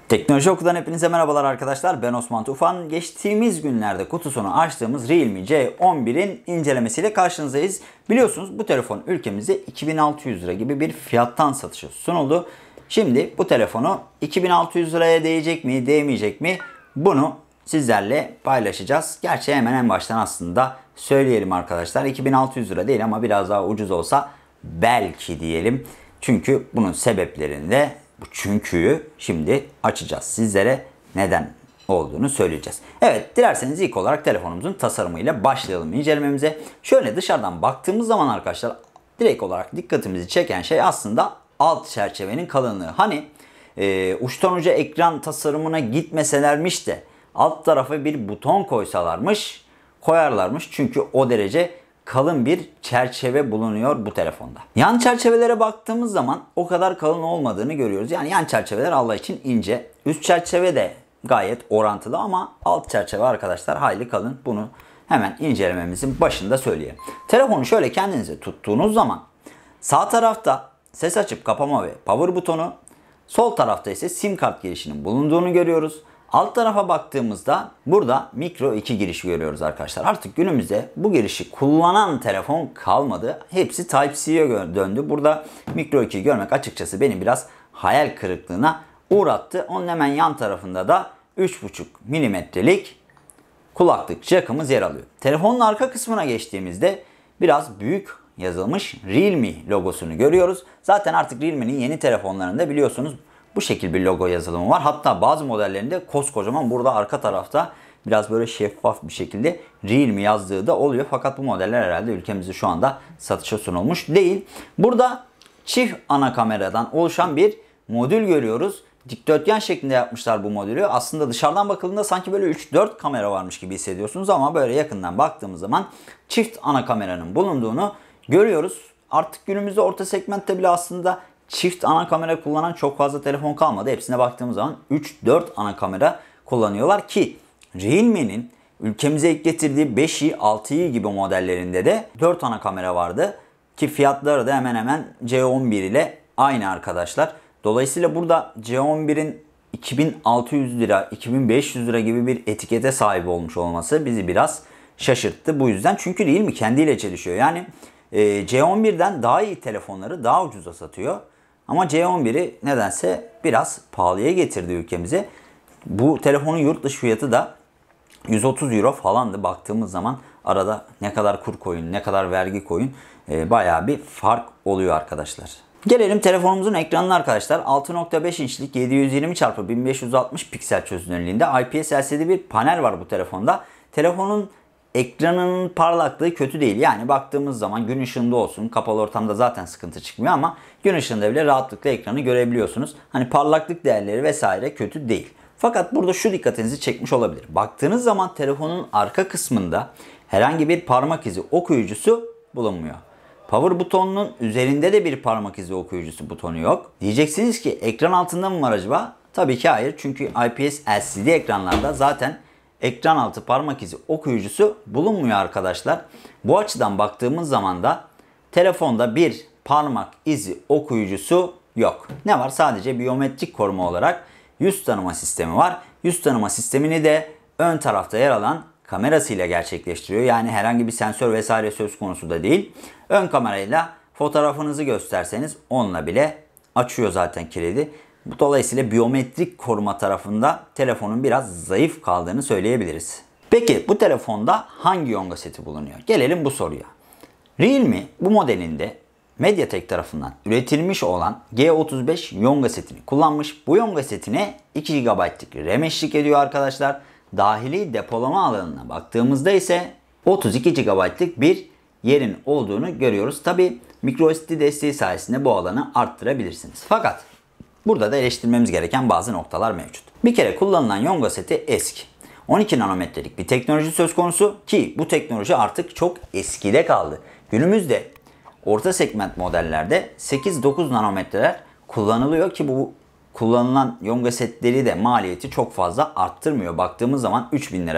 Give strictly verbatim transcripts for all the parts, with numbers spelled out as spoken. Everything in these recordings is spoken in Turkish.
Teknoloji Oku'dan hepinize merhabalar arkadaşlar. Ben Osman Tufan. Geçtiğimiz günlerde kutusunu açtığımız Realme C on bir'in incelemesiyle karşınızdayız. Biliyorsunuz bu telefon ülkemizde iki bin altı yüz lira gibi bir fiyattan satışa sunuldu. Şimdi bu telefonu iki bin altı yüz liraya değecek mi, değmeyecek mi? Bunu sizlerle paylaşacağız. Gerçi hemen en baştan aslında söyleyelim arkadaşlar. iki bin altı yüz lira değil ama biraz daha ucuz olsa belki diyelim. Çünkü bunun sebeplerini de bu çünküyü şimdi açacağız. Sizlere neden olduğunu söyleyeceğiz. Evet, dilerseniz ilk olarak telefonumuzun tasarımıyla başlayalım incelememize. Şöyle dışarıdan baktığımız zaman arkadaşlar direkt olarak dikkatimizi çeken şey aslında alt çerçevenin kalınlığı. Hani e, uçtan uca ekran tasarımına gitmeselermiş de alt tarafa bir buton koysalarmış, koyarlarmış. Çünkü o derece kalın bir çerçeve bulunuyor bu telefonda. Yan çerçevelere baktığımız zaman o kadar kalın olmadığını görüyoruz. Yani yan çerçeveler Allah için ince. Üst çerçeve de gayet orantılı ama alt çerçeve arkadaşlar hayli kalın. Bunu hemen incelememizin başında söyleyeyim. Telefonu şöyle kendinize tuttuğunuz zaman sağ tarafta ses açıp kapama ve power butonu, sol tarafta ise sim kart girişinin bulunduğunu görüyoruz. Alt tarafa baktığımızda burada micro iki girişi görüyoruz arkadaşlar. Artık günümüzde bu girişi kullanan telefon kalmadı. Hepsi Type-C'ye döndü. Burada micro iki görmek açıkçası beni biraz hayal kırıklığına uğrattı. Onun hemen yan tarafında da üç buçuk milimetrelik kulaklık jackımız yer alıyor. Telefonun arka kısmına geçtiğimizde biraz büyük yazılmış Realme logosunu görüyoruz. Zaten artık Realme'nin yeni telefonlarında biliyorsunuz bu şekil bir logo yazılımı var. Hatta bazı modellerinde koskocaman burada arka tarafta biraz böyle şeffaf bir şekilde Realme yazdığı da oluyor. Fakat bu modeller herhalde ülkemizde şu anda satışa sunulmuş değil. Burada çift ana kameradan oluşan bir modül görüyoruz. Dikdörtgen şeklinde yapmışlar bu modülü. Aslında dışarıdan bakıldığında sanki böyle üç dört kamera varmış gibi hissediyorsunuz ama böyle yakından baktığımız zaman çift ana kameranın bulunduğunu görüyoruz. Artık günümüzde orta segmentte bile aslında çift ana kamera kullanan çok fazla telefon kalmadı. Hepsine baktığımız zaman üç dört ana kamera kullanıyorlar ki Realme'nin ülkemize ilk getirdiği beş i, altı i gibi modellerinde de dört ana kamera vardı. Ki fiyatları da hemen hemen C on bir ile aynı arkadaşlar. Dolayısıyla burada C on bir'in iki bin altı yüz lira, iki bin beş yüz lira gibi bir etikete sahip olmuş olması bizi biraz şaşırttı. Bu yüzden çünkü Realme kendiyle çelişiyor. Yani e, C on bir'den daha iyi telefonları daha ucuza satıyor. Ama C on bir'i nedense biraz pahalıya getirdi ülkemize. Bu telefonun yurt dışı fiyatı da yüz otuz euro falandı. Baktığımız zaman arada ne kadar kur koyun, ne kadar vergi koyun e, bayağı bir fark oluyor arkadaşlar. Gelelim telefonumuzun ekranına arkadaşlar. altı nokta beş inçlik yedi yüz yirmi çarpı bin beş yüz altmış piksel çözünürlüğünde I P S L C D bir panel var bu telefonda. Telefonun ekranının parlaklığı kötü değil. Yani baktığımız zaman gün ışığında olsun, kapalı ortamda zaten sıkıntı çıkmıyor ama gün ışığında bile rahatlıkla ekranı görebiliyorsunuz. Hani parlaklık değerleri vesaire kötü değil. Fakat burada şu dikkatinizi çekmiş olabilir. Baktığınız zaman telefonun arka kısmında herhangi bir parmak izi okuyucusu bulunmuyor. Power butonunun üzerinde de bir parmak izi okuyucusu butonu yok. Diyeceksiniz ki ekran altında mı var acaba? Tabii ki hayır. Çünkü I P S L C D ekranlarda zaten ekran altı parmak izi okuyucusu bulunmuyor arkadaşlar. Bu açıdan baktığımız zaman da telefonda bir parmak izi okuyucusu yok. Ne var? Sadece biyometrik koruma olarak yüz tanıma sistemi var. Yüz tanıma sistemini de ön tarafta yer alan kamerasıyla gerçekleştiriyor. Yani herhangi bir sensör vesaire söz konusu da değil. Ön kamerayla fotoğrafınızı gösterseniz onunla bile açıyor zaten kilidi. Dolayısıyla biyometrik koruma tarafında telefonun biraz zayıf kaldığını söyleyebiliriz. Peki bu telefonda hangi yonga seti bulunuyor? Gelelim bu soruya. Realme bu modelinde MediaTek tarafından üretilmiş olan G otuz beş yonga setini kullanmış. Bu yonga setine iki gigabaytlık RAM eşlik ediyor arkadaşlar. Dahili depolama alanına baktığımızda ise otuz iki gigabaytlık bir yerin olduğunu görüyoruz. Tabi microSD desteği sayesinde bu alanı arttırabilirsiniz. Fakat burada da eleştirmemiz gereken bazı noktalar mevcut. Bir kere kullanılan yonga seti eski. on iki nanometrelik bir teknoloji söz konusu ki bu teknoloji artık çok eskide kaldı. Günümüzde orta segment modellerde sekiz dokuz nanometreler kullanılıyor ki bu kullanılan yonga setleri de maliyeti çok fazla arttırmıyor. Baktığımız zaman üç bin liraya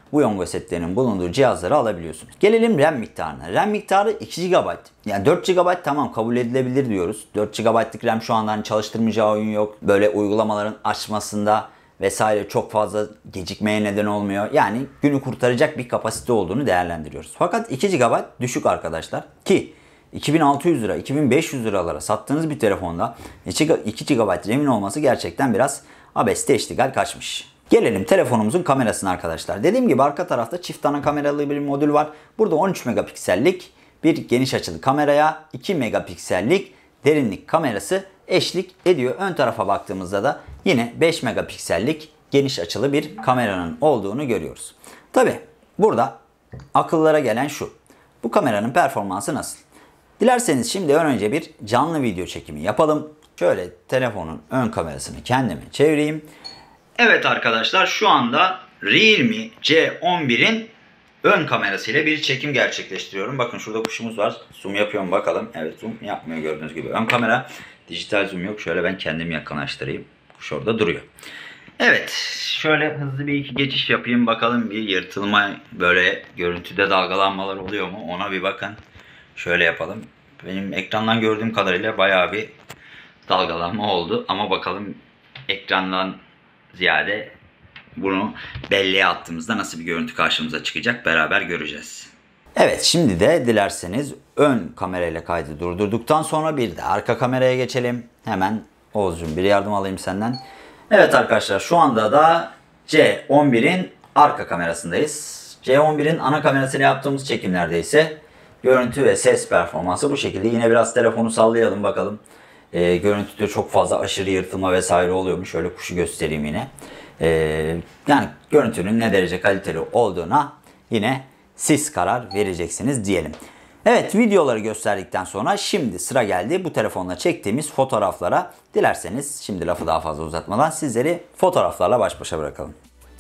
bu Yonga setlerinin bulunduğu cihazları alabiliyorsunuz. Gelelim RAM miktarına. RAM miktarı iki gigabayt. Yani dört gigabayt tamam kabul edilebilir diyoruz. dört gigabaytlık RAM şu anda hani çalıştırmayacağı oyun yok. Böyle uygulamaların açmasında vesaire çok fazla gecikmeye neden olmuyor. Yani günü kurtaracak bir kapasite olduğunu değerlendiriyoruz. Fakat iki gigabayt düşük arkadaşlar. Ki iki bin altı yüz lira, iki bin beş yüz liralara sattığınız bir telefonda iki gigabayt RAM'in olması gerçekten biraz abeste iştigal kaçmış. Gelelim telefonumuzun kamerasına arkadaşlar. Dediğim gibi arka tarafta çift ana kameralı bir modül var. Burada on üç megapiksellik bir geniş açılı kameraya iki megapiksellik derinlik kamerası eşlik ediyor. Ön tarafa baktığımızda da yine beş megapiksellik geniş açılı bir kameranın olduğunu görüyoruz. Tabi burada akıllara gelen şu. Bu kameranın performansı nasıl? Dilerseniz şimdi önce bir canlı video çekimi yapalım. Şöyle telefonun ön kamerasını kendime çevireyim. Evet arkadaşlar şu anda Realme C on bir'in ön kamerasıyla bir çekim gerçekleştiriyorum. Bakın şurada kuşumuz var. Zoom yapıyorum bakalım. Evet zoom yapmıyor gördüğünüz gibi. Ön kamera dijital zoom yok. Şöyle ben kendimi yakınlaştırayım. Kuş orada duruyor. Evet şöyle hızlı bir iki geçiş yapayım. Bakalım bir yırtılma böyle görüntüde dalgalanmalar oluyor mu? Ona bir bakın. Şöyle yapalım. Benim ekrandan gördüğüm kadarıyla bayağı bir dalgalanma oldu. Ama bakalım ekrandan ziyade bunu belleğe attığımızda nasıl bir görüntü karşımıza çıkacak beraber göreceğiz. Evet şimdi de dilerseniz ön kamerayla kaydı durdurduktan sonra bir de arka kameraya geçelim. Hemen Oğuzcuğum bir yardım alayım senden. Evet arkadaşlar şu anda da C on bir'in arka kamerasındayız. C on bir'in ana kamerasıyla yaptığımız çekimlerde ise görüntü ve ses performansı bu şekilde. Yine biraz telefonu sallayalım bakalım. E, görüntüde çok fazla aşırı yırtılma vesaire oluyor mu? Şöyle kuşu göstereyim yine. E, yani görüntünün ne derece kaliteli olduğuna yine siz karar vereceksiniz diyelim. Evet videoları gösterdikten sonra şimdi sıra geldi bu telefonla çektiğimiz fotoğraflara. Dilerseniz şimdi lafı daha fazla uzatmadan sizleri fotoğraflarla baş başa bırakalım.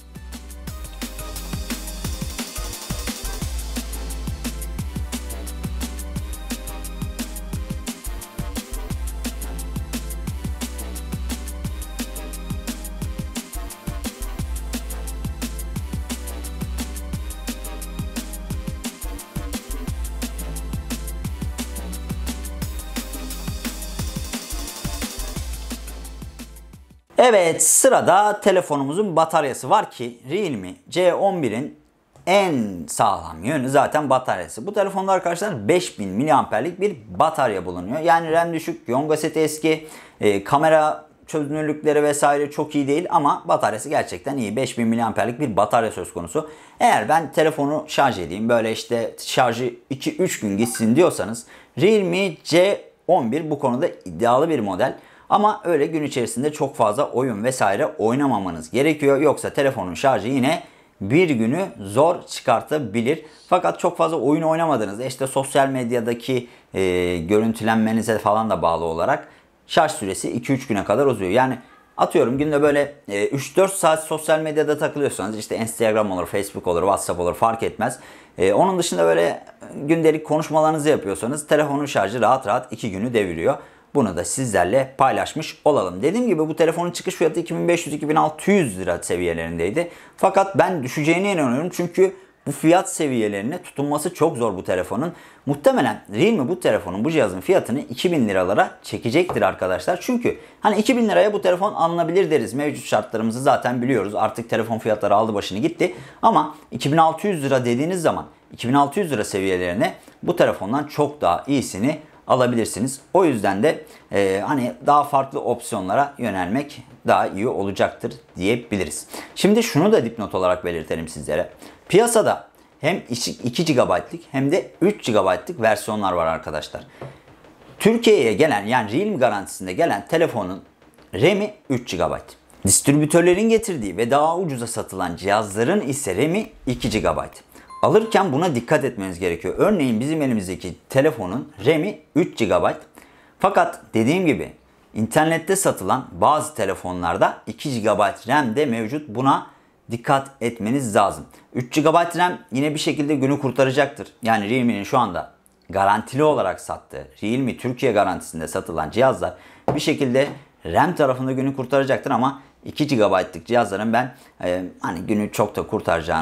Evet sırada telefonumuzun bataryası var ki Realme C on bir'in en sağlam yönü zaten bataryası. Bu telefonda arkadaşlar beş bin miliamperlik bir batarya bulunuyor. Yani RAM düşük, Yonga seti eski, e, kamera çözünürlükleri vesaire çok iyi değil ama bataryası gerçekten iyi. beş bin miliamperlik bir batarya söz konusu. Eğer ben telefonu şarj edeyim böyle işte şarjı iki üç gün gitsin diyorsanız Realme C on bir bu konuda iddialı bir model. Ama öyle gün içerisinde çok fazla oyun vesaire oynamamanız gerekiyor. Yoksa telefonun şarjı yine bir günü zor çıkartabilir. Fakat çok fazla oyun oynamadığınızda işte sosyal medyadaki e, görüntülenmenize falan da bağlı olarak şarj süresi iki üç güne kadar uzuyor. Yani atıyorum günde böyle e, üç dört saat sosyal medyada takılıyorsanız işte Instagram olur, Facebook olur, WhatsApp olur fark etmez. E, onun dışında böyle gündelik konuşmalarınızı yapıyorsanız telefonun şarjı rahat rahat iki günü deviriyor. Bunu da sizlerle paylaşmış olalım. Dediğim gibi bu telefonun çıkış fiyatı iki bin beş yüz iki bin altı yüz lira seviyelerindeydi. Fakat ben düşeceğine inanıyorum çünkü bu fiyat seviyelerine tutunması çok zor bu telefonun. Muhtemelen Realme bu telefonun, bu cihazın fiyatını iki bin liralara çekecektir arkadaşlar. Çünkü hani iki bin liraya bu telefon alınabilir deriz. Mevcut şartlarımızı zaten biliyoruz. Artık telefon fiyatları aldı başını gitti. Ama iki bin altı yüz lira dediğiniz zaman iki bin altı yüz lira seviyelerine bu telefondan çok daha iyisini alabilirsiniz. O yüzden de e, hani daha farklı opsiyonlara yönelmek daha iyi olacaktır diyebiliriz. Şimdi şunu da dipnot olarak belirtelim sizlere. Piyasada hem iki gigabaytlık hem de üç gigabaytlık versiyonlar var arkadaşlar. Türkiye'ye gelen yani Realme garantisinde gelen telefonun RAM'i üç gigabayt. Distribütörlerin getirdiği ve daha ucuza satılan cihazların ise RAM'i iki gigabayt. Alırken buna dikkat etmeniz gerekiyor. Örneğin bizim elimizdeki telefonun RAM'i üç gigabayt. Fakat dediğim gibi internette satılan bazı telefonlarda iki gigabayt RAM de mevcut. Buna dikkat etmeniz lazım. üç gigabayt RAM yine bir şekilde günü kurtaracaktır. Yani Realme'nin şu anda garantili olarak sattığı, Realme Türkiye garantisinde satılan cihazlar bir şekilde RAM tarafında günü kurtaracaktır ama iki gigabaytlık cihazların ben e, hani günü çok da kurtaracağını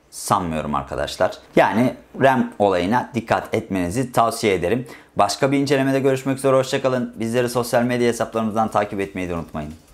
sanmıyorum arkadaşlar. Yani RAM olayına dikkat etmenizi tavsiye ederim. Başka bir incelemede görüşmek üzere. Hoşçakalın. Bizleri sosyal medya hesaplarımızdan takip etmeyi de unutmayın.